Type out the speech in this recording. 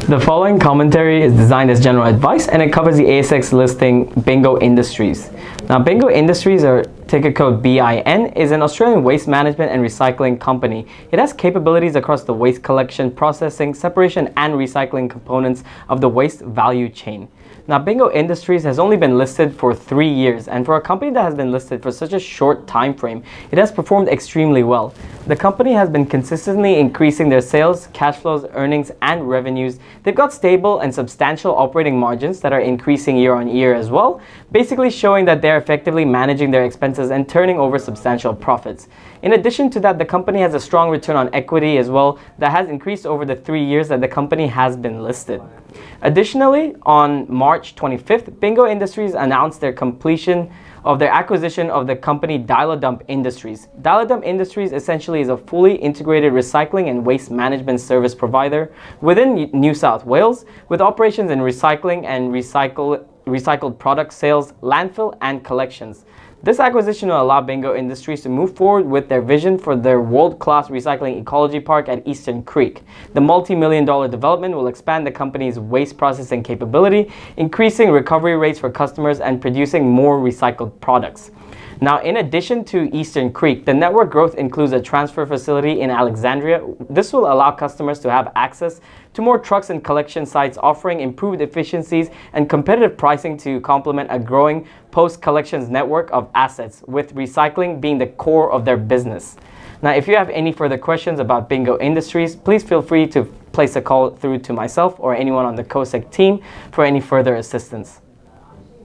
The following commentary is designed as general advice and it covers the ASX listing Bingo Industries. Now, Bingo Industries, or ticker code BIN, is an Australian waste management and recycling company. It has capabilities across the waste collection, processing, separation and recycling components of the waste value chain. Now, Bingo Industries has only been listed for 3 years, and for a company that has been listed for such a short time frame, it has performed extremely well. The company has been consistently increasing their sales, cash flows, earnings, and revenues. They've got stable and substantial operating margins that are increasing year on year as well, basically showing that they're effectively managing their expenses and turning over substantial profits. In addition to that, the company has a strong return on equity as well that has increased over the 3 years that the company has been listed. Additionally, on March 25th, Bingo Industries announced their completion of their acquisition of the company Dial-A-Dump Industries. Dial-A-Dump Industries essentially is a fully integrated recycling and waste management service provider within New South Wales, with operations in recycling and recycled product sales, landfill and collections. This acquisition will allow Bingo Industries to move forward with their vision for their world-class recycling ecology park at Eastern Creek. The multi-million-dollar development will expand the company's waste processing capability, increasing recovery rates for customers and producing more recycled products. Now, in addition to Eastern Creek, the network growth includes a transfer facility in Alexandria. This will allow customers to have access to more trucks and collection sites, offering improved efficiencies and competitive pricing to complement a growing post-collections network of assets, with recycling being the core of their business. Now, if you have any further questions about Bingo Industries, please feel free to place a call through to myself or anyone on the COSEC team for any further assistance.